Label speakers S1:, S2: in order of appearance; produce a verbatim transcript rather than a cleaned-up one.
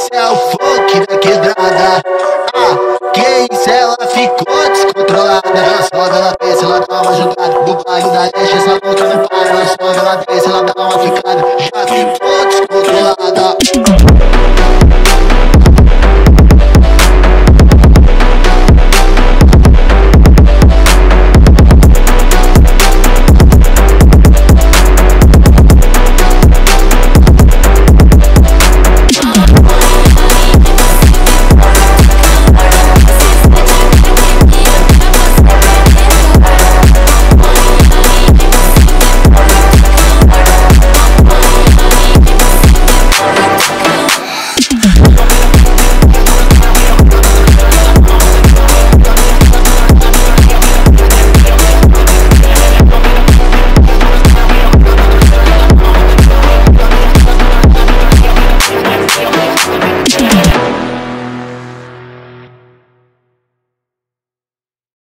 S1: esse é o Phonk da quebrada. Ah, que isso, ela ficou descontrolada. Ela sobe, ela desce, ela dá uma jogada. No baile da leste, essa louca não para. Ela sobe, ela desce, ela dá uma ficada.